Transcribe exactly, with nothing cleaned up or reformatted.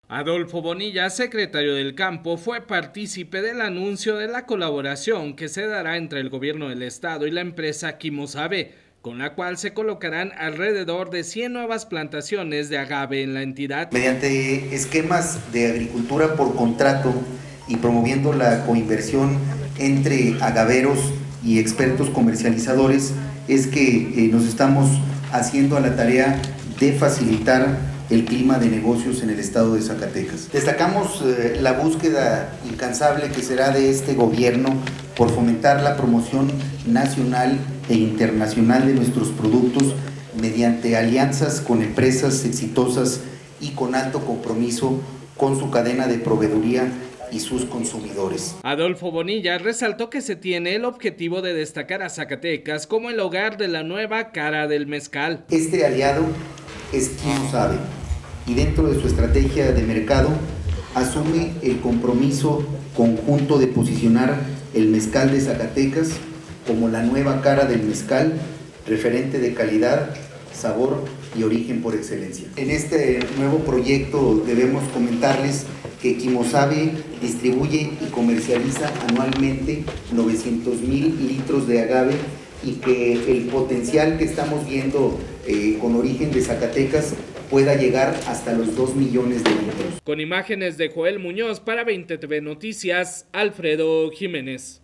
Adolfo Bonilla, secretario del Campo, fue partícipe del anuncio de la colaboración que se dará entre el gobierno del estado y la empresa Quimosabe, con la cual se colocarán alrededor de cien nuevas plantaciones de agave en la entidad. Mediante esquemas de agricultura por contrato y promoviendo la coinversión entre agaveros y expertos comercializadores, es que eh, nos estamos haciendo a la tarea de facilitar el clima de negocios en el estado de Zacatecas. Destacamos eh, la búsqueda incansable que será de este gobierno por fomentar la promoción nacional e internacional de nuestros productos mediante alianzas con empresas exitosas y con alto compromiso con su cadena de proveeduría y sus consumidores. Adolfo Bonilla resaltó que se tiene el objetivo de destacar a Zacatecas como el hogar de la nueva cara del mezcal. Este aliado es Quimosabe y dentro de su estrategia de mercado asume el compromiso conjunto de posicionar el mezcal de Zacatecas como la nueva cara del mezcal, referente de calidad, sabor y origen por excelencia. En este nuevo proyecto debemos comentarles que Quimosabe distribuye y comercializa anualmente novecientos mil litros de agave y que el potencial que estamos viendo eh, con origen de Zacatecas pueda llegar hasta los dos millones de litros. Con imágenes de Joel Muñoz para veinte T V Noticias, Alfredo Jiménez.